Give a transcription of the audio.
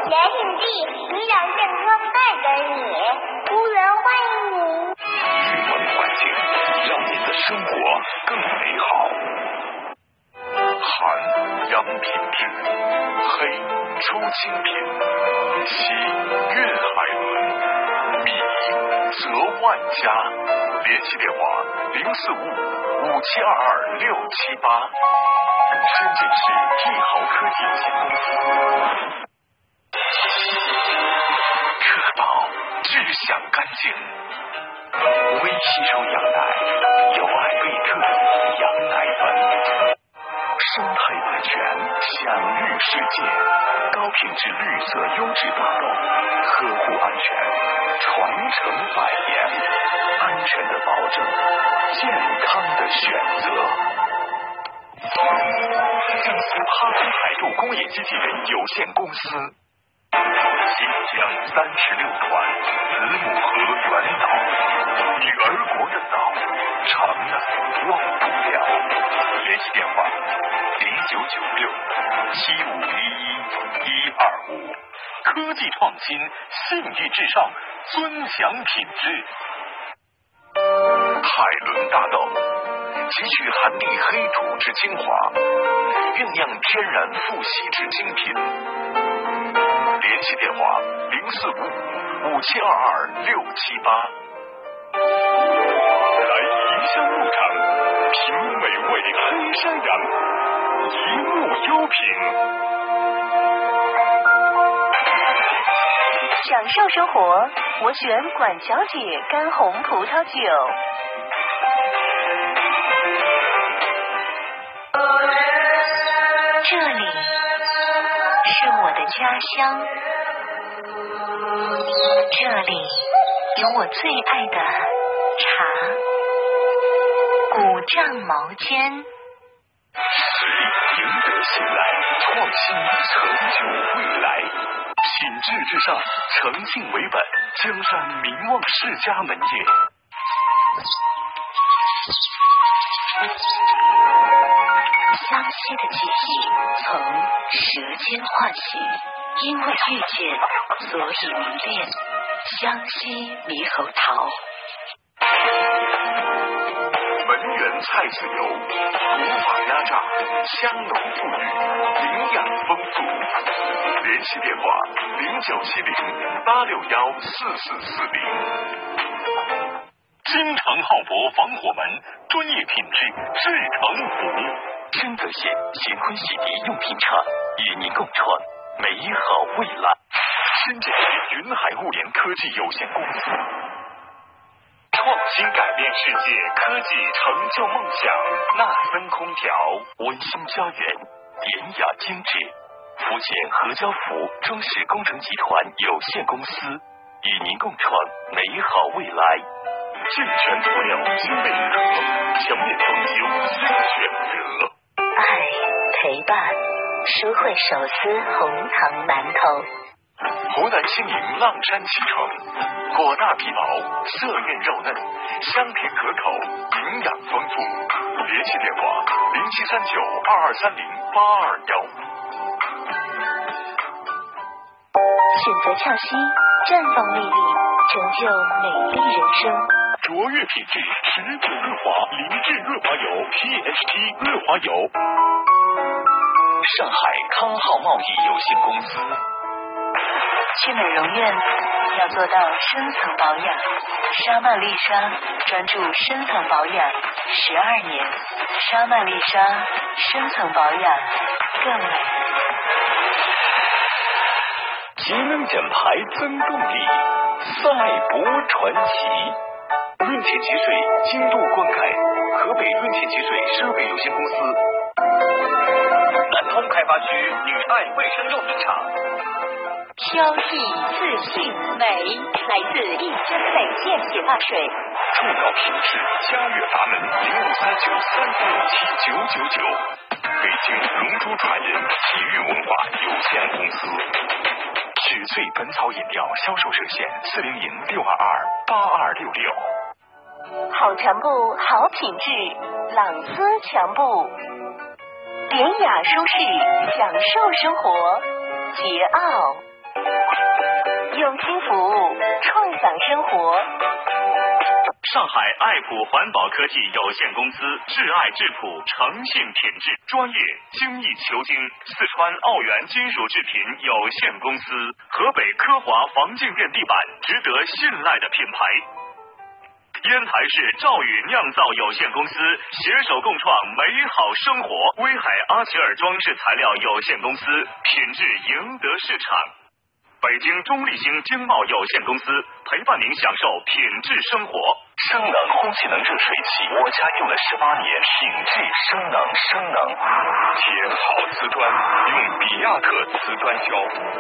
甜品地，营养健康带给你，无人欢迎你。 绿色环境让您的生活更美好。含洋品质，黑出精品，其粤海伦，米则万家。联系电话045-5722-678。深圳市帝豪科技有限公司。可保质享干净，微吸收羊奶，由艾贝特羊奶粉。生态安全，享誉世界，高品质绿色优质大豆，呵护安全，传承百年，安全的保证，健康的选择。江苏哈森海陆工业机器人有限公司，新疆36团子母河原岛，女儿国的岛，长的忘不了。联系电话0996-7511-125。科技创新，信誉至上，尊享品质。海伦大豆汲取含氯黑土之精华，酝酿天然富硒之精品。联系电话0455-5722-678。来宜香牧场品美味黑山羊，一牧优品。 享受生活，我选管小姐干红葡萄酒。这里是我的家乡，这里有我最爱的茶，古丈毛尖。 谁赢得信赖，创新成就未来，品质至上，诚信为本，江山名望世家门业。 湘西的记忆从舌尖唤醒，因为遇见，所以迷恋。湘西猕猴桃。 文源菜籽油，古法压榨，香浓馥郁，营养丰富。联系电话0970-861-4440。京城浩博防火门，专业品质，至诚服务。深泽县乾坤洗涤用品厂与您共创美好未来。深圳市云海物联科技有限公司，创新改变世界，科技成就梦想。纳森空调，温馨家园，典雅精致。福建合交福装饰工程集团有限公司与您共创美好未来。健全涂料，精美日和，墙面装修新选择。 爱陪伴，舒惠手撕红糖馒头。 湖南新营浪山启程，果大皮薄，色嫩肉嫩，香甜可口，营养丰富。联系电话0739-2230-821。 选择俏西，绽放魅力，成就美丽人生。 卓越品质，食品润滑，灵智润滑油 ，PHT 润滑油。上海康浩贸易有限公司。 去美容院要做到深层保养，莎曼丽莎专注深层保养12年，莎曼丽莎深层保养更美。 节能减排增动力，赛博传奇。润田集水精度灌溉，河北润田集水设备有限公司。南通开发区女爱卫生用品厂。 挑剔自信美，来自益珍美健洗发水。 创造品质，嘉悦达门0539-3467-999。北京龙珠传人体育文化有限公司。雪翠本草饮料销售热线400-622-8266。 好强布，好品质，朗姿强布，典雅舒适，享受生活，桀骜。 用心服务，创想生活。 上海爱普环保科技有限公司，挚爱质朴，诚信品质，专业精益求精。四川奥源金属制品有限公司，河北科华防静电地板，值得信赖的品牌。烟台市兆宇酿造有限公司携手共创美好生活。威海阿齐尔装饰材料有限公司，品质赢得市场。北京中立星经贸有限公司陪伴您享受品质生活。 生能空气能热水器，我家用了18年，品质生能。铁好瓷砖，用比亚特瓷砖胶。